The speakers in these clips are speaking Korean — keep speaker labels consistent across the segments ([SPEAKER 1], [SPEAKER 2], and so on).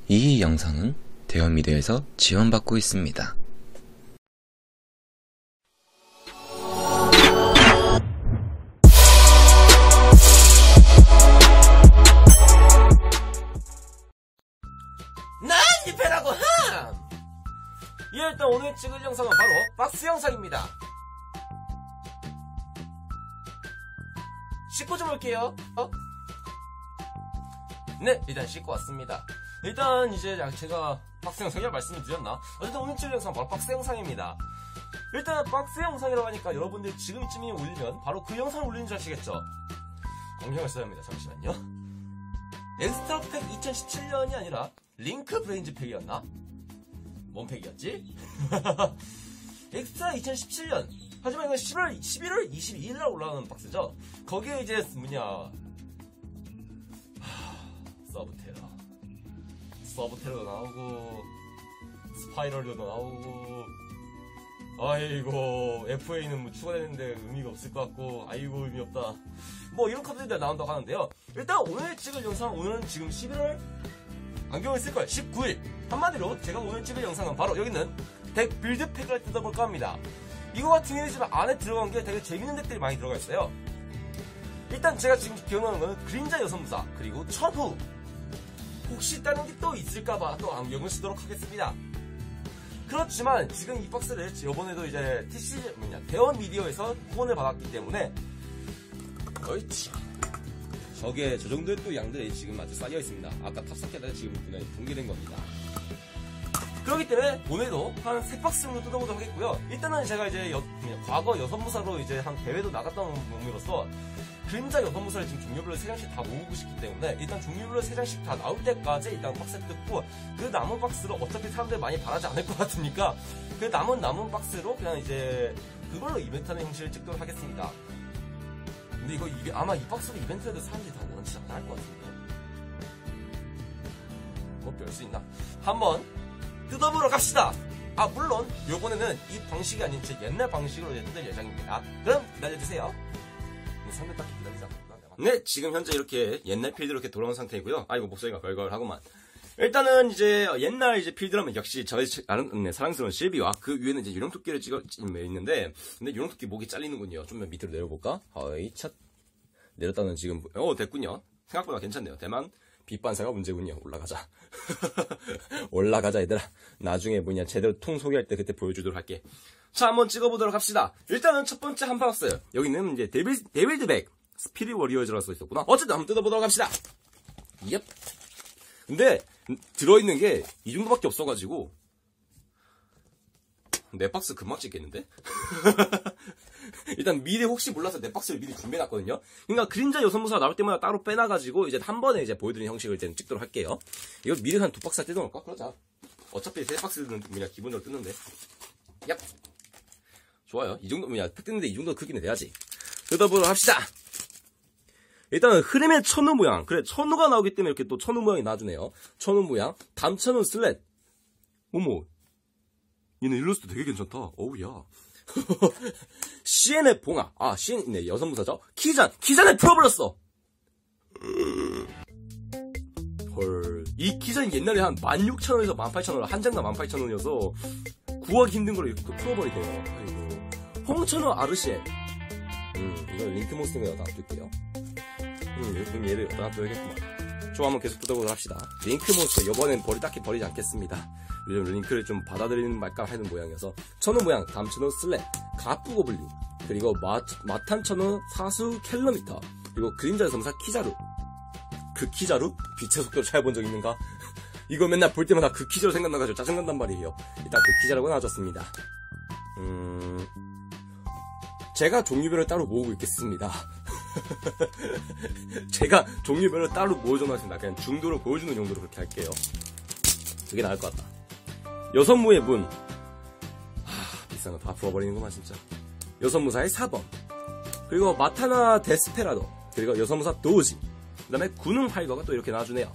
[SPEAKER 1] 이 영상은 대현미디어에서 지원받고 있습니다.
[SPEAKER 2] 난 이패라고 함! 예, 일단 오늘 찍을 영상은 바로 박스 영상입니다. 씻고 좀 올게요. 네, 일단 씻고 왔습니다. 일단 이제 제가 박스 영상이라 말씀을 드렸나? 어쨌든 오늘 찍을 영상은 바로 박스 영상입니다. 일단 박스 영상이라고 하니까 여러분들 지금쯤이 올리면 바로 그 영상을 올리는 줄 아시겠죠? 공경을 써야 합니다. 잠시만요. 엑스트라 팩 2017년이 아니라 링크 브레인즈 팩이었나? 뭔 팩이었지? 엑스트라 2017년. 하지만 이건 11월 22일날 올라오는 박스죠. 거기에 이제 서브테러 나오고 스파이럴도 나오고, 아이고 FA는 뭐 추가되는데 의미가 없을 것 같고, 아이고 의미 없다, 뭐 이런 카드들이 나온다고 하는데요. 일단 오늘 찍을 영상, 오늘은 지금 11월 안경을 쓸걸 19일. 한마디로 제가 오늘 찍을 영상은 바로 여기 있는 덱 빌드 팩을 뜯어볼까 합니다. 이거 같은 경우는 지금 안에 들어간 게 되게 재밌는 덱들이 많이 들어가 있어요. 일단 제가 지금 기억나는 거는 그림자 여성무사, 그리고 천후. 혹시 다른 게 또 있을까봐 또 안경을 쓰도록 하겠습니다. 그렇지만 지금 이 박스를 이번에도 이제 대원 미디어에서 후원을 받았기 때문에 저게 저 정도의 또 양들이 지금 아주 쌓여 있습니다. 아까 탑석에다 지금 그냥 공개된 겁니다. 그렇기 때문에 오늘도 한 3박스 정도 뜯어보도록 하겠고요. 일단은 제가 이제 과거 여선무사로 이제 한 대회도 나갔던 놈으로서 그림자 여선무사를 지금 종류별로 3장씩 다 모으고 싶기 때문에 일단 종류별로 3장씩 다 나올 때까지 일단 박스 뜯고, 그 남은 박스로 어차피 사람들 많이 바라지 않을 것 같으니까 그 남은 박스로 그냥 이제 그걸로 이벤트하는 형식을 찍도록 하겠습니다. 근데 이거 아마 이 박스로 이벤트해도 사람들이 다 원치 안 할 것 같은데. 뭐 별 수 있나? 한번 뜯어보러 갑시다. 물론 요번에는 이 방식이 아닌 제 옛날 방식으로 뜯을 예정입니다. 그럼 기다려주세요. 상대 딱 기다리자. 네, 지금 현재 이렇게 옛날 필드로 이렇게 돌아온 상태이고요. 아이고 목소리가 걸걸하구만. 일단은 이제 옛날 이제 필드라면 역시 저의 사랑스러운 실비와 그 위에는 이제 유령토끼를 있는데, 근데 유령토끼 목이 잘리는군요. 좀 밑으로 내려볼까? 찻 내렸다는 지금 됐군요. 생각보다 괜찮네요. 대만 빛반사가 문제군요. 올라가자. 올라가자 얘들아. 나중에 제대로 통 소개할 때 그때 보여주도록 할게. 자, 한번 찍어보도록 합시다. 일단은 첫 번째 한 박스. 여기는 이제 데빌드백 스피릿 워리어즈라고 써 있었구나. 어쨌든 한번 뜯어보도록 합시다. 옙. 근데 들어있는 게 이 정도밖에 없어가지고 내 박스 금방 찍겠는데? 일단 미리 혹시 몰라서 내 박스를 미리 준비해놨거든요. 그러니까 그림자 여선무사가 나올 때마다 따로 빼놔가지고 이제 한 번에 이제 보여드리는 형식을 이제 찍도록 할게요. 이거 미리 한 2박스 뜯어놓을까? 그러자. 어차피 3박스는 그냥 기본적으로 뜯는데. 얍. 좋아요. 이 정도, 팩 뜯는데 이 정도 크기는 돼야지. 뜯어보도록 합시다. 일단은 흐름의 천우 모양. 그래, 천우가 나오기 때문에 이렇게 또 천우 모양이 나와주네요. 천우 모양. 담천우 슬랫. 어머. 얘는 일러스트 되게 괜찮다. 어우야. CN의 봉화. CN이네. 여성무사죠. 키잔을 풀어버렸어. 헐. 이 키잔이 옛날에 한 16,000원에서 18,000원, 한 장당 18,000원이어서 구하기 힘든 걸 이렇게 또 풀어버리네요. 아이고. 홍천우 아르시엔. 이거 링크 몬스터에 놔둘게요. 그럼 얘를 놔둬야겠구만. 좋아, 한번 계속 뜯어보도록 합시다. 링크 몬스터. 이번엔 딱히 버리지 않겠습니다. 요즘 링크를 좀 받아들이는 말까 하는 모양이어서. 천우 모양, 담천우 슬랩, 가프 고블린, 그리고 마탄천우 사수 캘러미터, 그리고 그림자 여성사 키자루. 그 키자루? 빛의 속도를 찾아본 적 있는가? 이거 맨날 볼 때마다 그 키자루 생각나가지고 짜증난단 말이에요. 일단 그 키자루가 나와줬습니다. 제가 종류별로 따로 모으고 있겠습니다. 제가 종류별로 따로 모아줘놨습니다. 그냥 중도로 보여주는 용도로 그렇게 할게요. 그게 나을 것 같다. 여선무의 문. 비싼 거 다 풀어버리는구만 진짜. 여선무사의 4번. 그리고 마타나 데스페라도. 그리고 여선무사 도우지. 그 다음에 군웅 활거가 또 이렇게 나와주네요.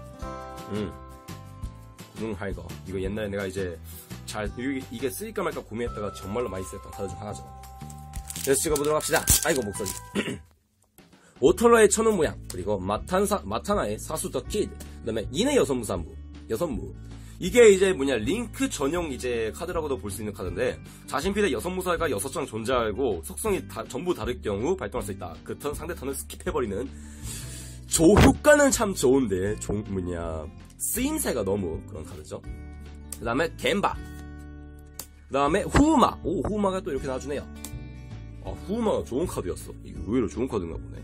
[SPEAKER 2] 군웅 활거. 이거 옛날에 내가 이제 이게 쓰일까 말까 고민했다가 정말로 많이 쓰였던 카드 중 하나죠. 그래서 찍어보도록 합시다. 아이고 목소리. 오털러의 천운 모양, 그리고 마타나의 사수 더 키드, 그 다음에 인의 여선무사무, 여선무. 이게 이제 링크 전용 이제 카드라고도 볼 수 있는 카드인데, 자신필에 여선무사가 6장 존재하고 속성이 전부 다를 경우 발동할 수 있다. 그 턴 상대 턴을 스킵해버리는 효과는 참 좋은데 쓰임새가 너무 그런 카드죠. 그 다음에 겐바. 그 다음에 후우마. 오, 후우마가 또 이렇게 나와주네요. 아, 후우마가 좋은 카드였어. 이게 의외로 좋은 카드인가 보네.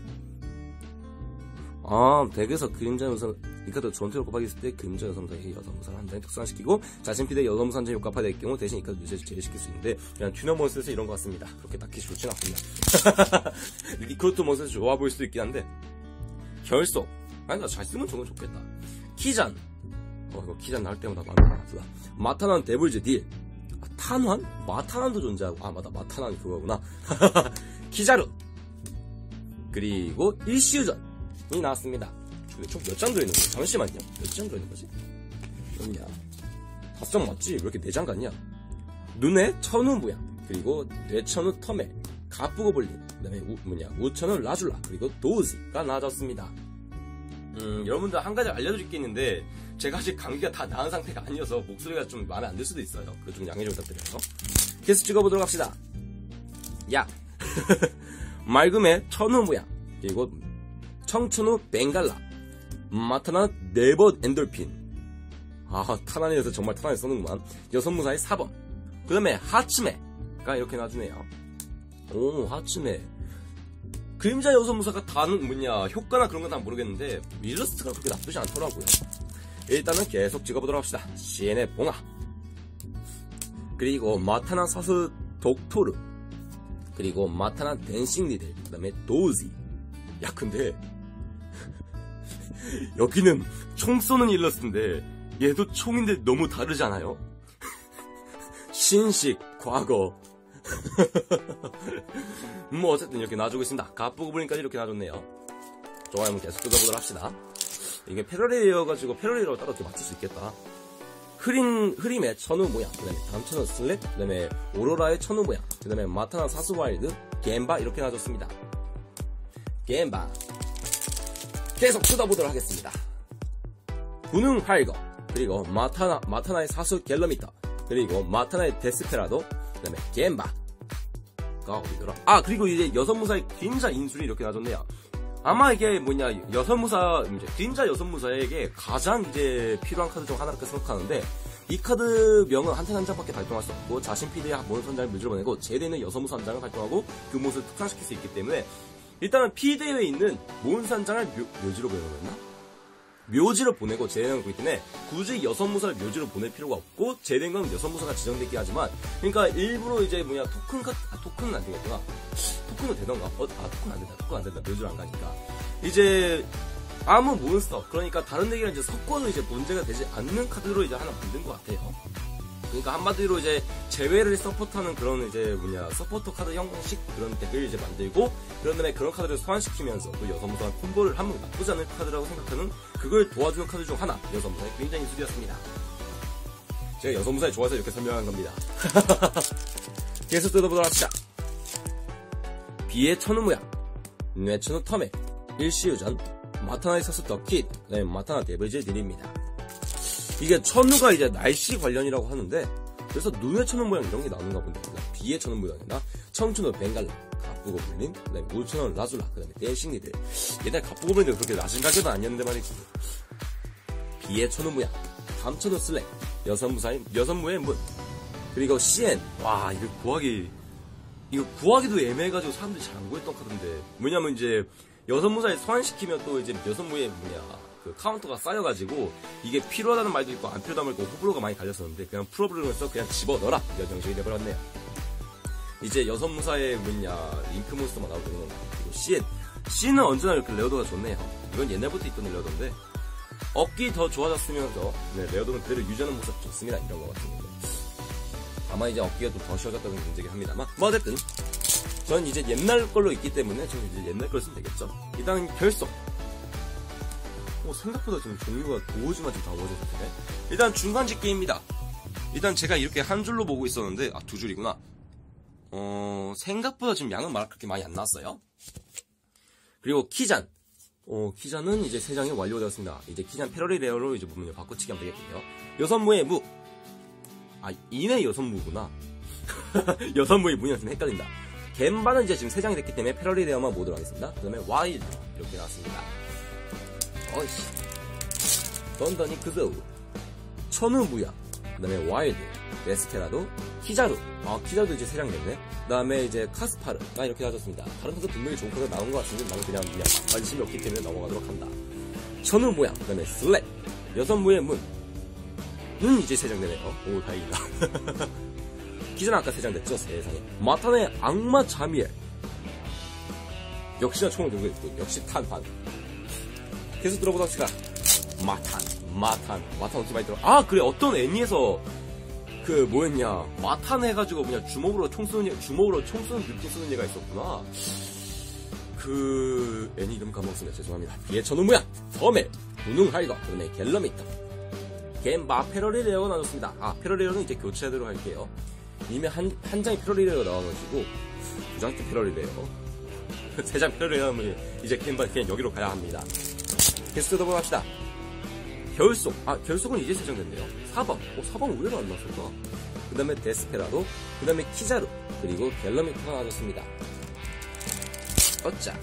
[SPEAKER 2] 아, 덱에서 그림자 요선, 이 카드 전투를 곱하기 했을 때 그림자 요선무사의 여선무사를 한 장에 특수화시키고 자신필에 여선무사 한 장이 효과파될 경우 대신 이 카드 유저에서 제외시킬 수 있는데, 그냥 튜너 몬스터에서 이런 것 같습니다. 그렇게 딱히 좋진 않습니다. 리크루트 몬스터에서 좋아 보일 수도 있긴 한데, 결속. 아니, 나 잘 쓰면 저건 좋겠다. 키잔. 이거 키잔 나올 때마다 마음이 아프다. 마타난 데블즈 딜. 아, 탄환? 마타난도 존재하고. 아, 맞다. 마타난 그거구나. 키자르. 그리고 일시유전이 나왔습니다. 이거 총 몇 장 들어있는 거지? 잠시만요. 몇 장 들어있는 거지? 뭐냐. 5장 맞지? 왜 이렇게 4장 같냐? 눈의 천우 모양. 그리고 뇌천우 터메. 가쁘고 볼린. 그 다음에 우천우 라줄라. 그리고 도우지가 나와졌습니다. 여러분들 한 가지 알려드릴 게 있는데, 제가 아직 감기가 다 나은 상태가 아니어서 목소리가 좀 마음에 안 들 수도 있어요. 그래서 좀 양해 좀 부탁드려요. 계속 찍어보도록 합시다. 야. 맑음의 천우 모양. 그리고 청춘우 벵갈라. 마타나 네버 엔돌핀. 아, 타난에서 정말 타난에 써는구만. 여선무사의 4번. 그 다음에 하츠메가 이렇게 나와주네요. 오, 하츠메. 그림자 여선무사가 효과나 그런 건 다 모르겠는데, 일러스트가 그렇게 나쁘지 않더라고요. 일단은 계속 찍어보도록 합시다. 시엔의 봉화. 그리고 마타나 사스 독토르. 그리고 마타나 댄싱 리들. 그 다음에 도우지. 야, 근데 여기는 총 쏘는 일러스트인데 얘도 총인데 너무 다르잖아요. 신식, 과거. 어쨌든 이렇게 놔주고 있습니다. 가쁘고 보니까 이렇게 놔줬네요. 좋아요. 한번 계속 뜯어보도록 합시다. 이게 패러리여가지고 패러리로 따로 맞출 수 있겠다. 흐림의 천우 모양, 그 다음에 담천우 슬랩, 그 다음에 오로라의 천우 모양, 그 다음에 마타나 사스와일드, 겐바 이렇게 놔줬습니다. 겐바 계속 뜯어보도록 하겠습니다. 분흥 활거, 그리고 마타나의 사수 갤러미터, 그리고 마타나의 데스페라도, 그 다음에 겐바가 어디더라? 아, 그리고 이제 여선무사의 그림자 인술이 이렇게 놔줬네요. 아마 이게 그림자 여선무사에게 가장 이제 필요한 카드 중 하나라고 생각하는데, 이 카드 명은 한 장 한 장밖에 발동할 수 없고, 자신 피드에 몬스터 한 장을 묘지로 보내고, 제대는 여선무사 한 장을 발동하고, 그 몬스터를 특화시킬 수 있기 때문에, 일단은 피드에 있는 몬스터 한 장을 묘지로 보내는 거였나? 묘지로 보내고 제대는 거기 때문에, 굳이 여선무사를 묘지로 보낼 필요가 없고, 제대는 건 여선무사가 지정되긴 하지만, 그러니까 일부러 이제 토큰은 안 되겠구나. 토큰도 되던가? 토큰 안 된다. 토큰 안 된다. 묘지로 안 가니까. 이제, 아무 몬스터, 그러니까 다른 얘기랑 이제 섞어도 이제 문제가 되지 않는 카드로 이제 하나 만든 것 같아요. 그러니까 한마디로 이제 제외를 서포트하는 그런 이제 서포터 카드 형식 그런 덱을 이제 만들고, 그런 다음에 그런 카드를 소환시키면서 또 여선무사와 콤보를 하면 나쁘지 않은 카드라고 생각하는 그걸 도와주는 카드 중 하나, 여선무사의 굉장히 인술이었습니다. 제가 여선무사에 좋아서 이렇게 설명한 겁니다. 계속 뜯어보도록 합시다. 비의 천우 모양, 뇌천우 터메, 일시유전, 마타나의 사수 더킷, 그 다음에 마타나 데블즈 딜입니다. 이게 천우가 이제 날씨 관련이라고 하는데, 그래서 눈의 천우 모양 이런 게 나오는가 본데, 비의 천우 모양이나 청춘우 벵갈라, 가쁘고 불린, 그 다음에 우천우 라줄라, 그 다음에 댄싱리들. 옛날 가쁘고 불린데 그렇게 낮은 가격은 아니었는데 말이지. 비의 천우 모양, 담천우 슬랙, 여선무의 문, 그리고 CN. 와, 이거 구하기도 애매해가지고 사람들이 잘 안 구했던 카드인데, 뭐냐면 이제 여선무사에 소환시키면 또 이제 여선무의 그 카운터가 쌓여가지고 이게 필요하다는 말도 있고 안 필요하다는 말도 있고 호불호가 많이 갈렸었는데, 그냥 풀어버리면서 그냥 집어넣어라 이런 형식이 돼버렸네요. 이제 여선무사의 링크 몬스터만 나오고 있는 거. 그리고 CN은 언제나 이렇게 레어도가 좋네요. 이건 옛날부터 있던 레어도인데, 얻기 더 좋아졌으면서 레어도는 그대로 유지하는 모습 좋습니다. 이런 거 같은 건데, 아마 이제 얻기가 좀 더 쉬워졌다는 문제긴 합니다만, 어쨌든 저는 이제 옛날 걸로 있기 때문에 저는 이제 옛날 걸 쓰면 되겠죠. 일단 결속. 생각보다 지금 종류가 도우지만 좀 다 어워져서. 일단 중간 집계입니다. 일단 제가 이렇게 한 줄로 보고 있었는데, 두 줄이구나. 생각보다 지금 양은 그렇게 많이 안 나왔어요. 그리고 키잔. 키자는 이제 3장이 완료되었습니다. 이제 키자는 패러리 레어로 이제 문을 바꿔치기 하면 되겠군요. 여선무의 무. 이내 여선무구나. 여선무의 무였으면 헷갈린다. 겐바는 이제 지금 3장이 됐기 때문에 패러리 레어만 모드로 하겠습니다. 그 다음에 와일드. 이렇게 나왔습니다. 어이씨. 던더니 그저우. 천우무야. 그 다음에 와일드. 데스페라도. 키자루. 키자루도 이제 3장 됐네. 그 다음에 이제 카스파르가 이렇게 나왔습니다. 다른 것도 분명히 좋은 거가 나온 것 같은데 나는 그냥 관심이 없기 때문에 넘어가도록 한다. 천우 모양, 그 다음에 슬랩, 여선무의 문은 이제 3장 되네요. 오, 다행이다. 기존 아까 3장 됐죠, 세상에. 마탄의 악마 자미엘. 역시나 총을 들고 있고, 역시 탄환. 계속 들어보다 합시다. 마탄 어떻게 많이 들어? 그래, 어떤 애니에서 마탄 해가지고 그냥 주먹으로 총 쏘는 느낌 쓰는 얘가 있었구나. 애니 이름 까먹었습니다. 죄송합니다. 뒤에 천우무야, 섬에, 무능하이거, 그 다음에 갤러미터. 겐바 패러리 레어가 나눴습니다. 패러리 레어는 이제 교체하도록 할게요. 이미 한 장이 패러리 레어가 나와가지고, 2장 때 패러리 레어. 3장 패러리 레어는 이제 겐바 그냥 여기로 가야 합니다. 계속 뜯어보합시다. 결속. 결속은 이제 3장 됐네요. 사방. 사방 의외로 안 나왔었다. 그 다음에 데스페라도, 그 다음에 키자루, 그리고 갤러미터가 나왔습니다. 어짜.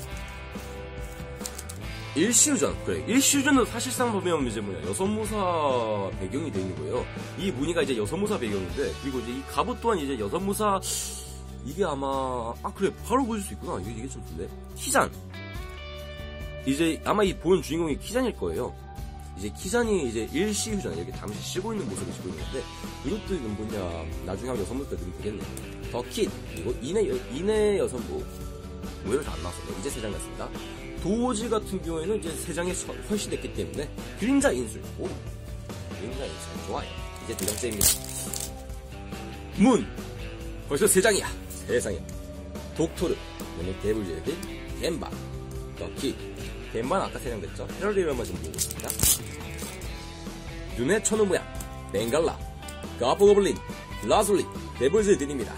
[SPEAKER 2] 일시우전. 그래. 일시우전은 사실상 보면 이제 여선무사 배경이 되어 있는 거예요. 이 무늬가 이제 여선무사 배경인데, 그리고 이제 이 갑옷 또한 이제 여선무사, 이게 아마, 그래. 바로 보여줄 수 있구나. 이게 좀 좋네. 키잔. 이제 아마 이 본 주인공이 키잔일 거예요. 이제 키잔이 이제 일시후전 이렇게 잠시 쉬고 있는 모습을 지고 있는데 이것도 나중에 한번 여선부 때 넣으면 되겠네. 더 킷 그리고 이내 여선부 오히려 잘 안 나왔어요. 이제 3장 났습니다. 도오지 같은 경우에는 이제 3장이 훨씬 됐기 때문에 그림자 인술. 그림자 인술 좋아요. 이제 2장째입니다. 문 벌써 3장이야. 세상에. 독토르 그다음에 데블제드 겐바 더 킷 겐바는 아까 3장 됐죠. 패러리얼만 좀 보고 있습니다. 눈의 천우 모양, 벵갈라, 가포고블린, 라솔리, 데블즈들입니다.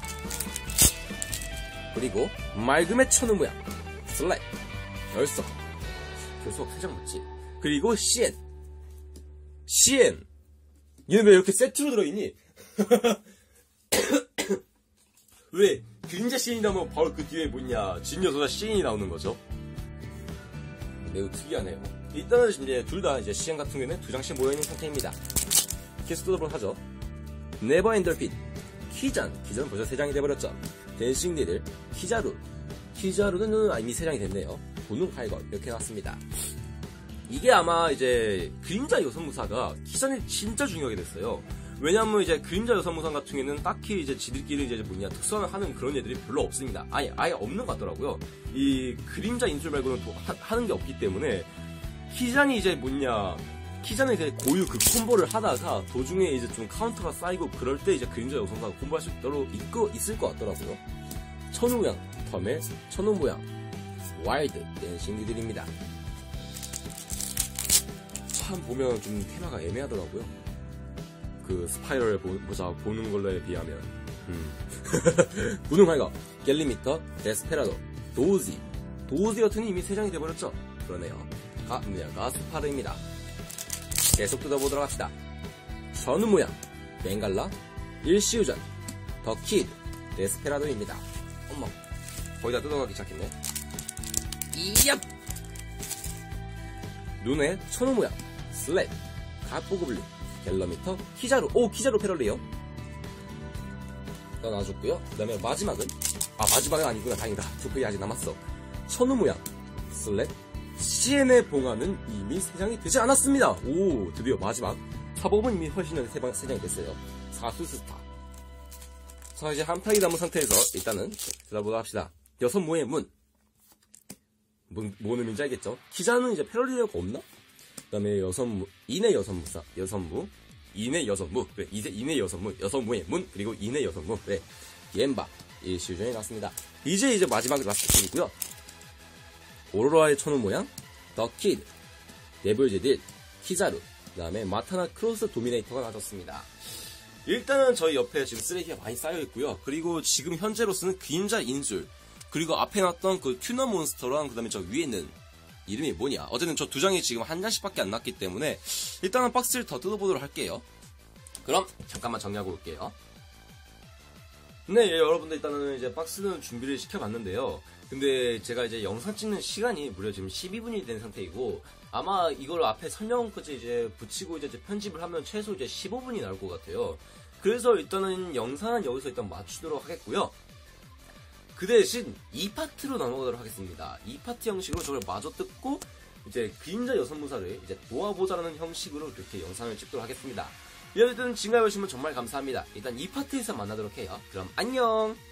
[SPEAKER 2] 그리고 맑음의 천우 모양, 슬랩, 결석 3장 맞지? 그리고 시엔. 얘는 왜 이렇게 세트로 들어있니? 왜 그림자 시엔이 나오면 바로 그 뒤에 진여소자 시엔이 나오는 거죠? 매우 특이하네요. 일단은 이제 둘 다 이제 시엔 같은 경우에는 2장씩 모여있는 상태입니다. 계속 뜯어보도록 하죠. 네버 엔더핏, 키잔은 벌써 3장이 돼버렸죠. 댄싱 니들, 키자루는 이미 3장이 됐네요. 보능 하이거 이렇게 나왔습니다. 이게 아마 이제 그림자 여선무사가 키잔이 진짜 중요하게 됐어요. 왜냐면 이제 그림자 여선무사 같은 경우에는 딱히 이제 지들끼리 이제 특수화를 하는 그런 애들이 별로 없습니다. 아예 없는 것 같더라고요. 이 그림자 인술 말고는 하는 게 없기 때문에 키잔이 이제 키잔은 이제 고유 그 콤보를 하다가 도중에 이제 좀 카운터가 쌓이고 그럴 때 이제 그림자 여선무사가 콤보할 수 있을 것 같더라고요. 천우 모양, 텀의 천우 모양, 와일드, 댄싱리들입니다. 참 보면 좀 테마가 애매하더라고요. 그 스파이럴 보는 걸로에 비하면. 무능할거, 갤리미터, 데스페라도, 도우지 같은 이미 3장이 돼버렸죠? 그러네요. 가스파르입니다. 계속 뜯어보도록 합시다. 전우 모양, 벵갈라, 일시우전, 더 키드, 데스페라도입니다. 어머, 거의 다 뜯어가기 시작했네. 이얍! 눈의 천우 모양, 슬랩, 가포고블린, 갤러미터, 키자루. 키자루 패럴리요. 나눠줬고요. 그 다음에 마지막은 아니구나. 다행이다. 2페이지 아직 남았어. 천우 모양, 슬랩, 시엔의 봉화는 이미 3장이 되지 않았습니다. 드디어 마지막. 사법은 이미 훨씬 전에 3장이 됐어요. 사수스타. 자, 이제 한 탕이 남은 상태에서 일단은 들어보도록 합시다. 여선무의 문. 뭔 의미인지 알겠죠? 키자는 이제 패러리가 없나? 그 다음에 이내 여선무의 문, 그리고 이내 여선무, 옌바, 일시우전이 나왔습니다. 이제 마지막 라스트 킥이고요. 오로라의 천우 모양, 더 키드, 데블제딜, 키자루, 그 다음에 마타나 크로스 도미네이터가 나왔습니다. 일단은 저희 옆에 지금 쓰레기가 많이 쌓여있고요. 그리고 지금 현재로서는 그림자 인술, 그리고 앞에 놨던 그 튜너 몬스터랑 그 다음에 저 위에 있는 이름이 뭐냐. 어쨌든 저 두 장이 지금 한 장씩밖에 안 났기 때문에 일단은 박스를 더 뜯어보도록 할게요. 그럼 잠깐만 정리하고 올게요. 네, 여러분들 일단은 이제 박스는 준비를 시켜봤는데요. 근데 제가 이제 영상 찍는 시간이 무려 지금 12분이 된 상태이고, 아마 이걸 앞에 설명까지 이제 붙이고 이제 편집을 하면 최소 이제 15분이 나올 것 같아요. 그래서 일단은 영상은 여기서 일단 맞추도록 하겠고요. 그 대신 2파트로 넘어가도록 하겠습니다. 2파트 형식으로 저걸 마저 뜯고 이제 그림자 여성무사를 이제 도와보자라는 형식으로 그렇게 영상을 찍도록 하겠습니다. 여러분 지금까지 보시면 정말 감사합니다. 일단 2파트에서 만나도록 해요. 그럼 안녕!